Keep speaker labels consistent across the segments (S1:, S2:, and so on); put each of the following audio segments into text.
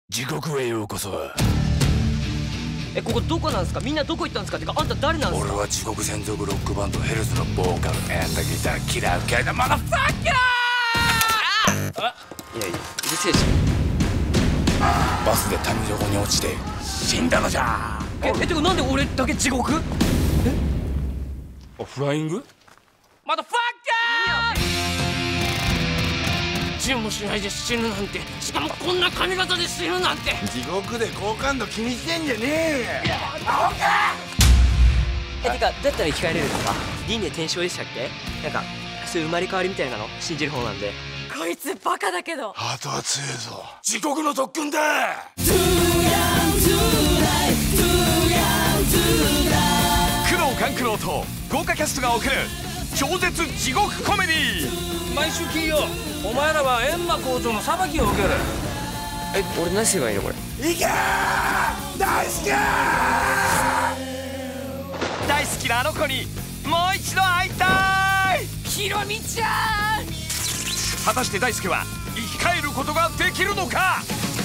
S1: 地獄へようこそ。
S2: ここどこなんですか？みんなどこ行ったんですか？てかあんた誰なんですか？
S1: 俺は地獄専属ロックバンドヘルズのボーカル。ギター嫌うけどまだファッキャー。
S2: いやいや、うるせえじ
S1: バスで谷底に落ちて死んだのじゃ。
S2: ゃん。てかなんで俺だけ地獄？
S1: フライング
S2: まだファッキャー！チューもしないで死ぬなんて、しかもこんな髪型で死ぬなんて。
S3: 地獄で好感度気にしてんじゃねえよ。
S2: てかだったら生き返れるんですか？輪廻転生でしたっけ？なんかそういう生まれ変わりみたいなの信じる方なんで。
S4: こいつバカだけど。
S3: ハートは強いぞ。
S1: 地獄の特訓だ。
S5: 工藤官九郎と豪華キャストが送る超絶地獄コメディ。
S6: 毎週金曜お前らは閻魔校長の裁きを受ける。
S2: 俺何すればいいのこれ？
S3: いけー大好きー。
S5: 大好きなあの子にもう一度会いたい。
S4: ひろみちゃん。
S5: 果たして大輔は生き返ることができるのか。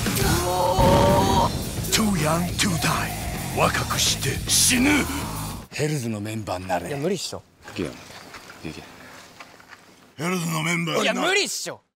S1: Too young to die。 若くして死ぬ。ヘルズのメンバーになれ。
S2: いや無理っしょ。
S1: いけ。
S3: ヘルズのメンバーに
S2: いや無理っしょ。